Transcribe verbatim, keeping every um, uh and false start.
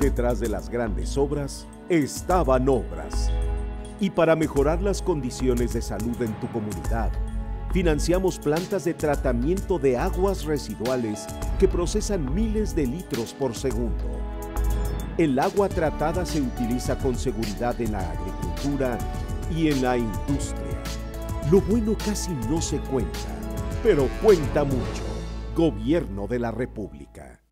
Detrás de las grandes obras estaban obras. Y para mejorar las condiciones de salud en tu comunidad, financiamos plantas de tratamiento de aguas residuales que procesan miles de litros por segundo. El agua tratada se utiliza con seguridad en la agricultura y en la industria. Lo bueno casi no se cuenta, pero cuenta mucho. Gobierno de la República.